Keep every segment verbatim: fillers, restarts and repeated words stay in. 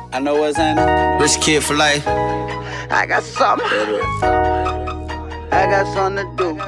I know what's in it. Rich kid for life. I got something. I got something to do.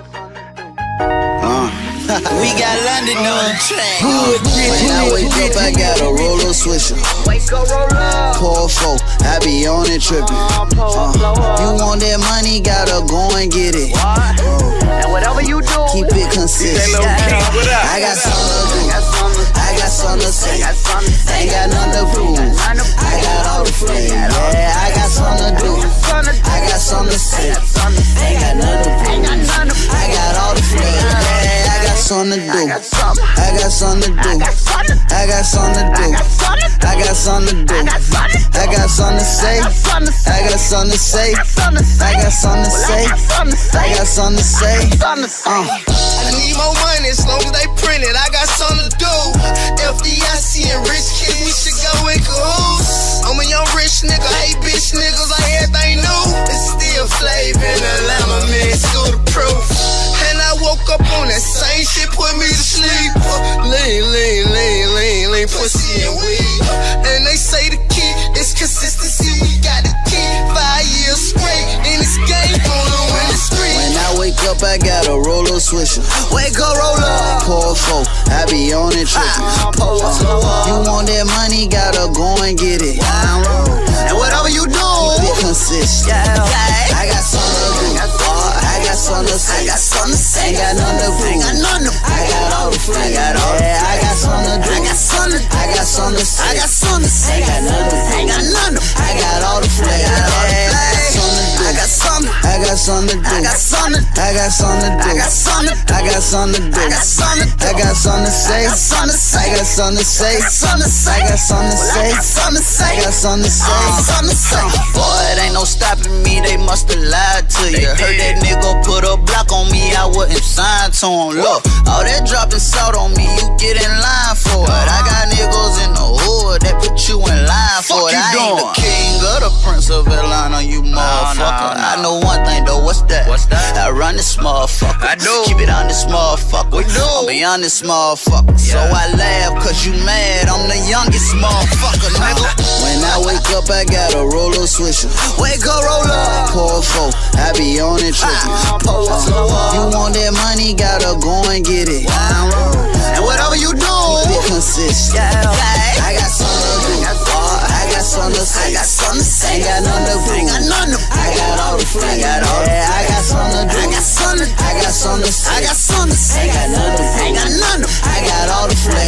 Uh. We got London on track. When I wake up, I got a roller swisher. Wake up, roll up. Pour four, I be on it tripping. Uh, you want that money, gotta go and get it. Uh, and whatever you do, keep it consistent. I got something to do. I got something to say. Ain't got nothing to prove. I got all the friends. Yeah, I got something to do. I got something to say. Ain't got nothing to prove. I got all the friends. Yeah, I got something to do. I got something to do. I got something to do. I got something to do. I got something to say. I got something to say. I got something to say. I got something to say. Uh. I need more money as long as they print it. I got something to do. F D I C and rich kids, we should go in cahoots. I'm a young rich nigga, hate bitch niggas like everything new. It's still Flav in Atlanta, man, school the proof. And I woke up on that same shit, put me to sleep. Lean, lean, lean, lean, lean, pussy and weed. And they say the key is consistency. We got the key, five years straight in this game, on the win the street. When I wake up, I got a roller swisher. Wake up, roll up. Pour four, I be on it tripping. Uh, you want that money, gotta go and get it. And whatever you do, keep it consistent. I got something to do. I got something to say. I got something to say. Ain't got nothing to prove. Ain't got nothing to prove. I got all the friends. Yeah, I got something to do. I got something to do. I got something to say. I got something to say. Ain't got nothing to prove. Ain't got nothing to prove. I got all the friends. I got something to do. I got something to do. I got something. I got something to do. I got something. I got something to do. I got something. I got something to say. I got something to say. I got something to say. Something to say. I got something to say. Something to say. I got something to say. Something to say. Boy, it ain't no stopping me, they musta lied to you. Heard that nigga put a block on me, I wouldn't sign to him. Look, all that dropping salt on me, you get in line for it. I got niggas in the hood that put you in line for it. I ain't the king of the Prince of Atlanta, you motherfucker. I know one thing though, what's that? What's that? I run this motherfucker. I do. Keep it on this motherfucker. We do. I'm beyond this motherfucker. So I laugh cause you mad, I'm the youngest motherfucker, nigga. When I wake up, I got a roller swisher. Wake up, roll up. Pour four, I be on it tripping. Pour up, slow up. You want that money, gotta go and get it. And whatever you do, keep it consistent. I got something to do. I got something to say. I got something to say. Ain't got nothing to prove. Ain't got nothing to prove. I got all the friends. Yeah, I got something to do. I got something. I got something to say. I got something to say. Ain't got nothing to prove. Ain't got nothing to prove. I got all the friends.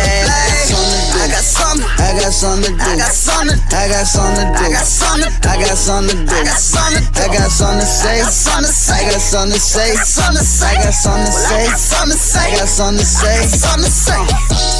I got something. I got something to do. I got something. I got something to do. I got something. I got something to do. I got something. I got something to say. I got something to say. I got something to say. Something to say. I got something to say. Something to say. I got something to say. Something to say.